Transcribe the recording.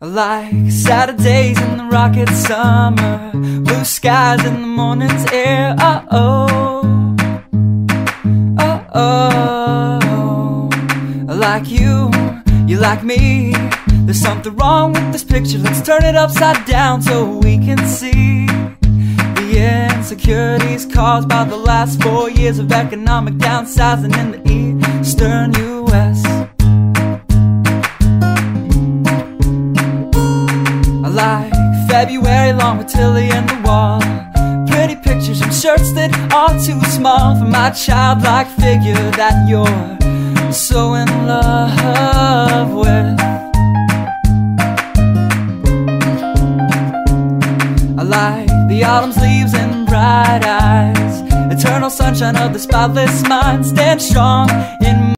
I like Saturdays in the rocket summer, blue skies in the morning's air. Oh, oh, oh. I like you, you like me. There's something wrong with this picture. Let's turn it upside down so we can see the insecurities caused by the last 4 years of economic downsizing in the eastern U.S. I like February long with Tilly and the wall, pretty pictures and shirts that are too small for my childlike figure that you're so in love with. I like the autumn's leaves and bright eyes, eternal sunshine of the spotless mind. Stand strong in